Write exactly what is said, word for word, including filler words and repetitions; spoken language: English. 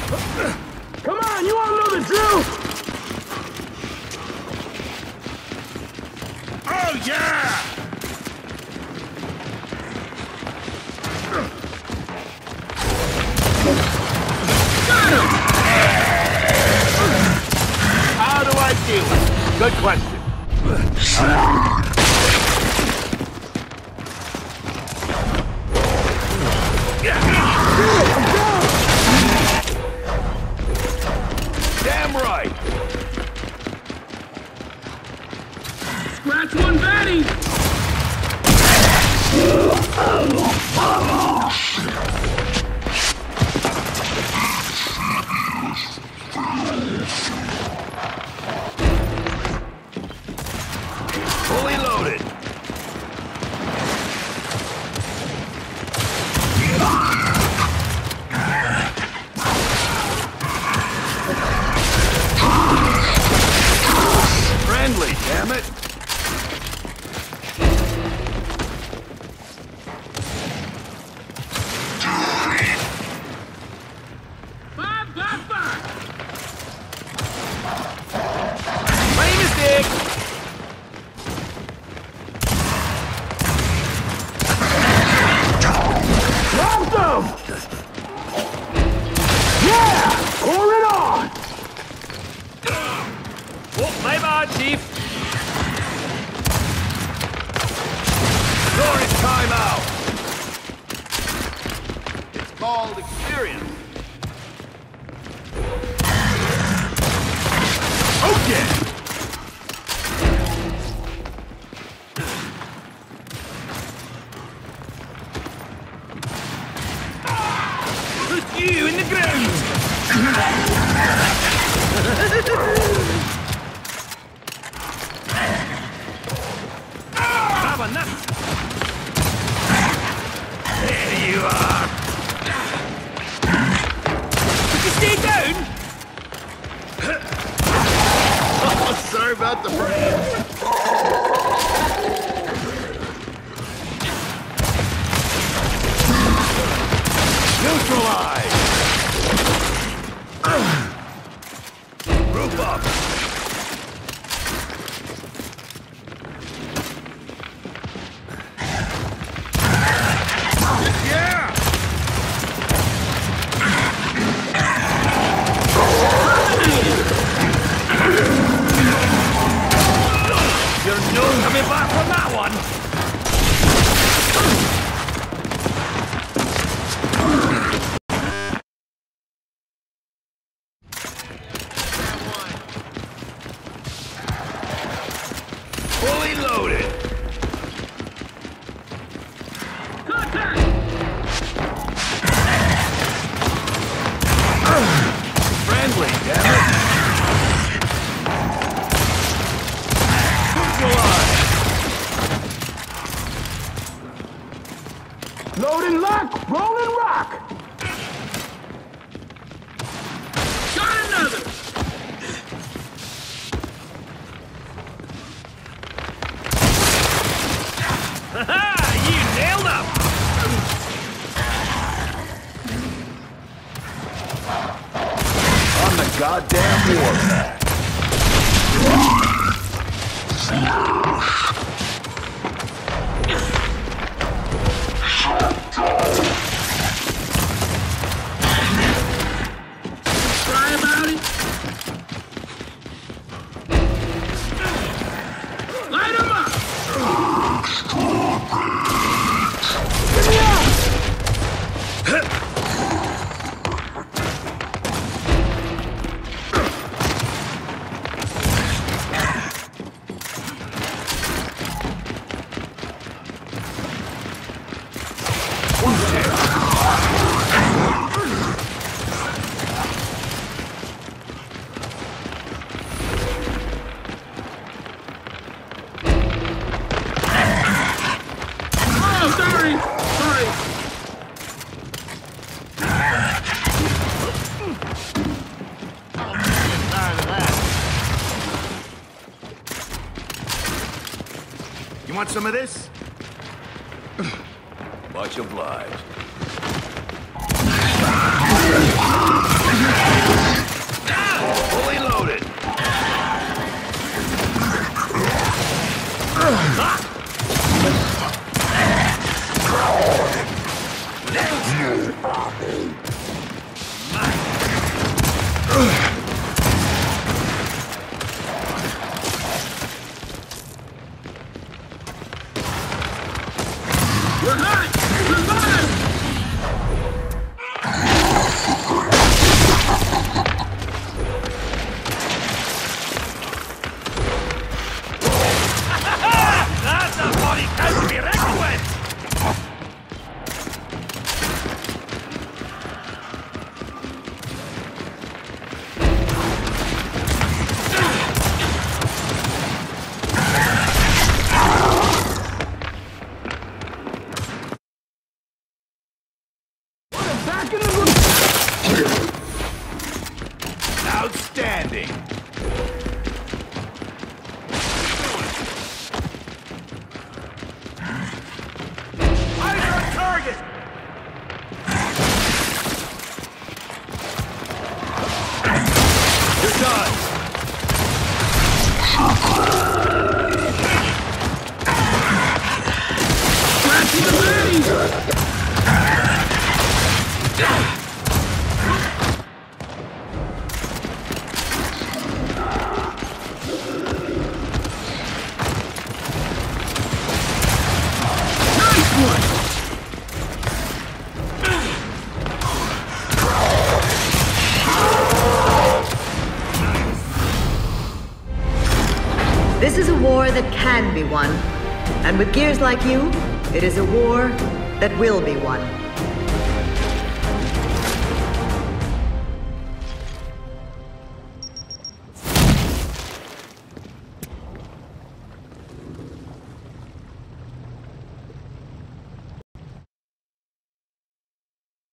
Come on, you all know the drill! Oh, yeah! Got him! How do I deal with it? Good question. Damn right! Scratch one, Batty! Fully loaded. Friendly, damn it! Five, five, five! My mistake! Drop them! Yeah! Pour it on! Oh, my bad, Chief. Glorious time out. It's called experience. Okay. Put you in the ground. Grab a nut. There you are. Did you stay down? Oh, sorry about the brain. Neutralize. Group up. Yeah! You're no coming back from that one! Fully loaded! Contact! Friendly, damn it! Load and lock! Roll and rock! Got another! Ha-ha! You nailed him! On the goddamn warpath. Try about it? Light him up! Give me up! Oh, sorry! Sorry! You want some of this? Much obliged. We're hot! Revive! That's a body count to be reckoned with! Outstanding! Eyes on target! You're done! Crashing the base! This is a war that can be won. And with gears like you, it is a war that will be won.